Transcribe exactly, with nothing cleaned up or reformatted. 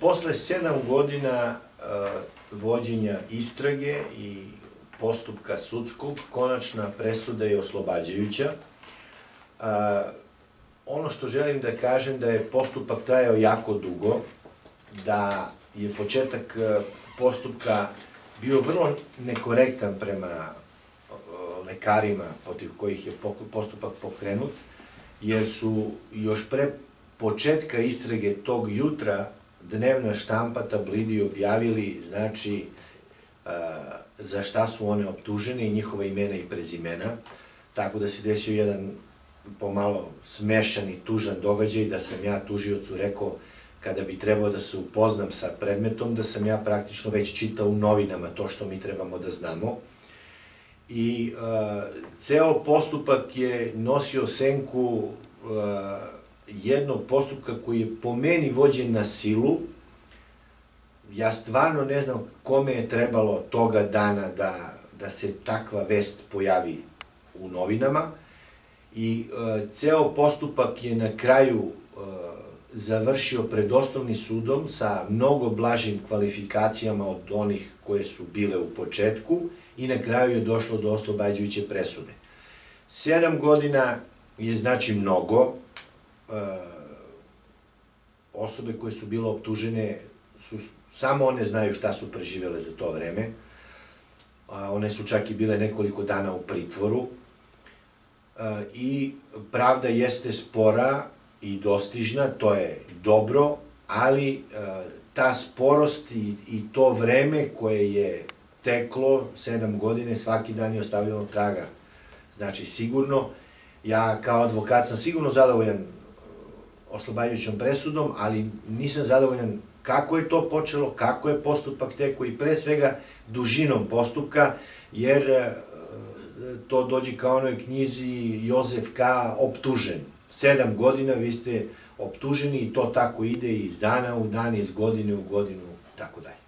Posle sedam godina vođenja istrage i postupka sudskog, konačna presuda je oslobađajuća. Ono što želim da kažem da je postupak trajao jako dugo, da je početak postupka bio vrlo nekorektan prema lekarima protiv kojih je postupak pokrenut, jer su još pre početka istrage tog jutra dnevna štampa, tablidi objavili, znači, za šta su one optužene i njihova imena i prezimena, tako da se desio jedan pomalo smešan i tužan događaj, da sam ja tužiocu rekao, kada bi trebao da se upoznam sa predmetom, da sam ja praktično već čitao u novinama to što mi trebamo da znamo. I ceo postupak je nosio senku jednog postupka koji je po meni vođen na silu. Ja stvarno ne znam kome je trebalo toga dana da se takva vest pojavi u novinama. I ceo postupak je na kraju završio pred osnovnim sudom sa mnogo blažim kvalifikacijama od onih koje su bile u početku i na kraju je došlo do oslobađajuće presude. Sedam godina je znači mnogo. Osobe koje su bile optužene, samo one znaju šta su preživele za to vreme. One su čak i bile nekoliko dana u pritvoru. I pravda jeste spora i dostižna, to je dobro, ali ta sporost i to vreme koje je teklo, sedam godine, svaki dan je ostavljeno traga. Znači, sigurno, ja kao advokat sam sigurno zadovoljan oslobađajućom presudom, ali nisam zadovoljan kako je to počelo, kako je postupak tekao i pre svega dužinom postupka, jer to dođe kao onoj knjizi Jozef K. optužen. Sedam godina vi ste optuženi i to tako ide iz dana u dan, iz godine u godinu, tako dalje.